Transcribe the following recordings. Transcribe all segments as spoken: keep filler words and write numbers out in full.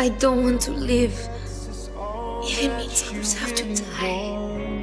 I don't want to live. If it means others have to die.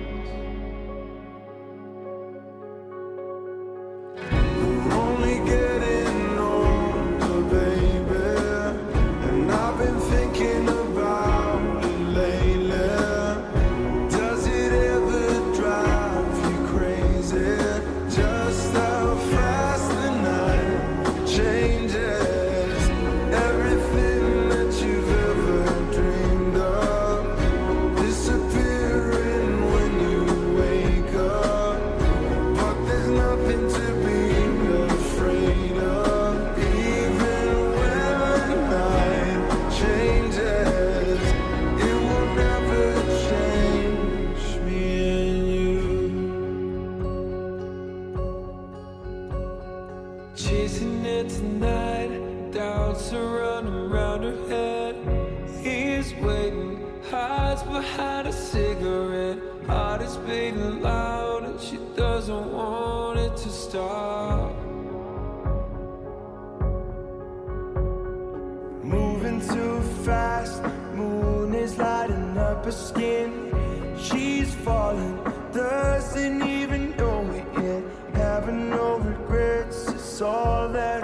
Chasing it tonight, doubts are running around her head. He's waiting, hides behind a cigarette. Heart is beating loud and she doesn't want it to stop. Moving too fast, moon is lighting up her skin. She's falling, doesn't even know it yet. Having no regrets, it's all that